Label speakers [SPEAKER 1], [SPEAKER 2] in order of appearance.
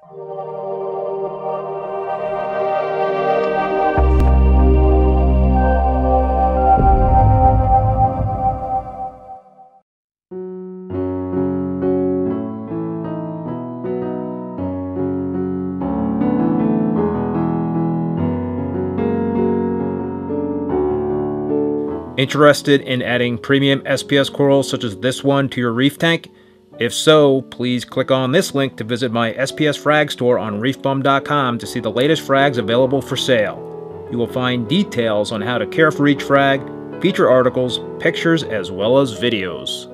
[SPEAKER 1] Interested in adding premium SPS corals such as this one to your reef tank? If so, please click on this link to visit my SPS Frag store on ReefBum.com to see the latest frags available for sale. You will find details on how to care for each frag, feature articles, pictures, as well as videos.